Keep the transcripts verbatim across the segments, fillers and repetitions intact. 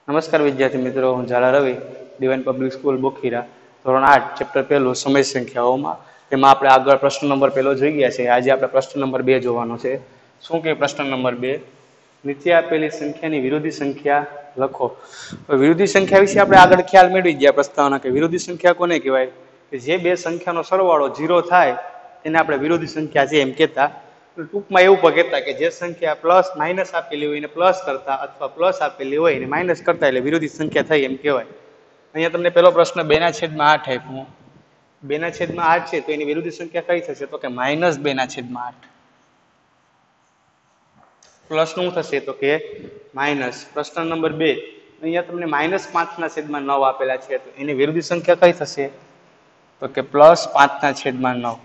નમસ્કાર વિદ્યાર્થી મિત્રો, હું Jhala Ravi, divine public school Bokhira, ધોરણ આઠ, ચેપ્ટર પહેલું સમય સંખ્યાઓમાં. તેમાં આપણે આગળ પ્રશ્ન નંબર પહેલો જોઈ ગયા છે. આજે આપણે પ્રશ્ન નંબર બે જોવાનો છે. શું કે પ્રશ્ન નંબર બે? નીચે આપેલી સંખ્યાની વિરોધી સંખ્યા લખો. વિરોધી સંખ્યા વિશે આપણે આગળ ખ્યાલ મેળવી ગયા પ્રસ્તાવના કે વિરોધી સંખ્યા કોને કહેવાય? કે જે બે સંખ્યાનો સરવાળો ઝીરો થાય તેને આપણે વિરોધી સંખ્યા છે એમ કહેતા. ટૂંકમાં એવું પણ કહેતા કે જે સંખ્યા પ્લસ માઇનસ આપેલી હોય એને પ્લસ કરતા અથવા પ્લસ આપેલી હોય એને માઇનસ કરતા એટલે વિરોધી સંખ્યા થઈ એમ કહેવાય. અહીંયા તમને પહેલો પ્રશ્ન બે ના છેદમાં આઠ આપ્યો. બે ના છેદમાં આઠ છે તો એની વિરોધી સંખ્યા કઈ થશે? તો કે માઇનસ બે ના છેદમાં આઠ. પ્લસ નું થશે તો કે માઇનસ. પ્રશ્ન નંબર બે, અહીંયા તમને માઇનસ પાંચ ના છેદમાં નવ આપેલા છે તો એની વિરોધી સંખ્યા કઈ થશે? તો કે પ્લસ પાંચ ના છેદમાં નવ.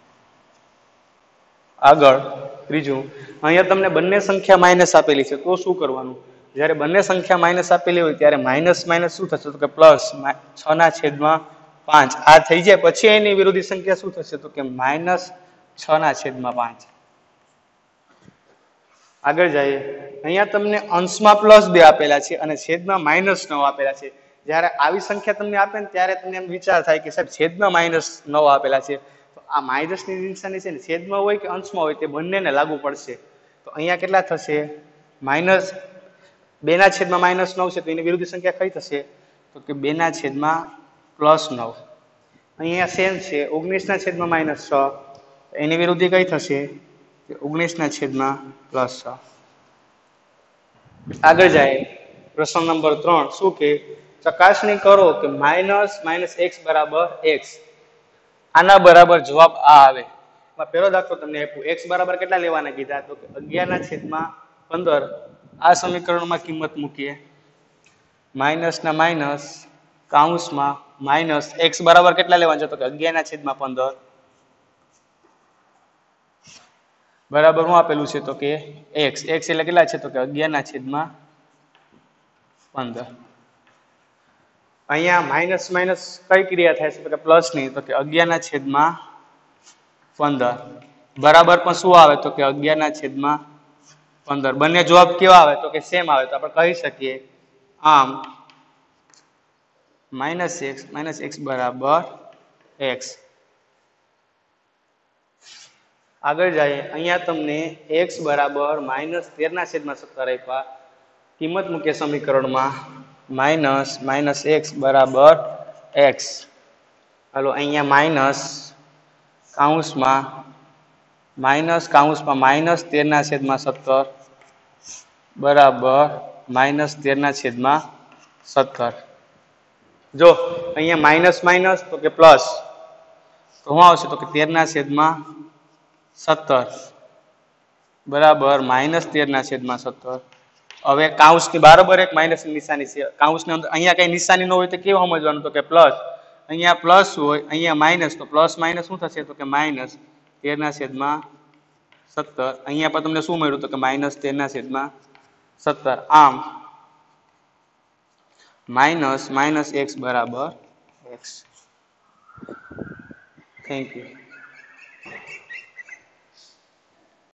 આગળ ત્રીજું, અહીંયા તમને બંને સંખ્યા માઇનસ આપેલી છે તો શું કરવાનું? જ્યારે બંને સંખ્યા માઇનસ આપેલી હોય ત્યારે માઇનસ માઇનસ શું થશે? તો કે પ્લસ છ ના છેદમાં પાંચ. આ થઈ જાય પછી એની વિરોધી સંખ્યા શું થશે? તો કે માઇનસ છ ના છેદમાં પાંચ. આગળ જઈએ, અહીંયા તમને અંશમાં પ્લસ બે આપેલા છે અને છેદમાં માઇનસ નવ આપેલા છે. જ્યારે આવી સંખ્યા તમને આપે ને ત્યારે તમને એમ વિચાર થાય કે સાહેબ છેદમાં માઇનસ નવ આપેલા છે. તો આ માઇનસની નિશાની છે ને છેદમાં હોય કે અંશમાં હોય તે બંનેને લાગુ પડશે. તો અહીંયા કેટલા થશે? માઇનસ બે ના છેદમાં માઇનસ નવ છે તો એની વિરુદ્ધ સંખ્યા કઈ થશે? તો કે બે ના છેદમાં પ્લસ નવ. અહીંયા સેમ છે ઓગણીસ ના છેદમાં માઇનસ છ, એની વિરુદ્ધ કઈ થશે? ઓગણીસ ના છેદમાં પ્લસ છ. આગળ જાય પ્રશ્ન નંબર ત્રણ, શું કે ચકાસણી કરો કે માઇનસ માઇનસ એક્સ બરાબર એક્સ. આના બરાબર જવાબ આ આવે. પહેલો દાખલો તમને આપ્યું, એક્સ બરાબર કેટલા લેવાના કીધા? તો કે અગિયાર ના છેદમાં પંદર. આ સમીકરણમાં કિંમત મૂકીએ. માઇનસ ના માઇનસ કાઉન્સમાં માઇનસ એક્સ બરાબર કેટલા લેવાના છે? તો કે અગિયાર ના છેદમાં પંદર બરાબર શું આપેલું છે? તો કે એક્સ. એક્સ એટલે કેટલા છે? તો કે અગિયાર ના છેદમાં પંદર. અહીંયા માઇનસ માઇનસ કઈ ક્રિયા થાય છે? તો કે પ્લસ ની. તો કે અગિયાર ના છેદમાં પંદર બરાબર પણ શું આવે? તો કે અગિયાર ના છેદમાં પંદર. બંને જવાબ કેવા આવે? તો કે સેમ આવે. તો આપણે કહી શકીએ આમ માઇનસ એક્સ માઇનસ એક્સ બરાબર એક્સ. આગળ જાય, અહીંયા તમને એક્સ બરાબર માઇનસ તેર ના છેદમાં સત્તર આપ્યા. કિંમત મૂકીએ સમીકરણમાં. માઇનસ માઇનસ એક્સ બરાબર એક્સ. હાલો અહીંયા માઇનસ કાઉન્સમાં માઇનસ કાઉન્સમાં માઇનસ તેર ના છેદમાં સત્તર બરાબર માઇનસ તેર ના છેદમાં સત્તર. જો અહીંયા માઇનસ માઇનસ તો કે પ્લસ, તો શું આવશે? તો કે તેર ના છેદમાં સત્તર બરાબર માઇનસ તેર ના છેદમાં સત્તર. હવે કાઉન્સની બરાબર એક માઇનસ ની નિશાની છે. કાઉન્સની અંદર અહીંયા કઈ નિશાની ન હોય તો કેવું સમજવાનું? તો કે પ્લસ. અહીંયા પ્લસ હોય અહીંયા માઇનસ, તો પ્લસ માઇનસ શું થશે? તો કે માઇનસ તેર ના છેદમાં સત્તર. અહીંયા પર તમને શું મળ્યું? તો કે માઇનસ તેર ના છેદમાં સત્તર. આમ માઇનસ માઇનસ એક્સ બરાબર એક્સ. Thank you.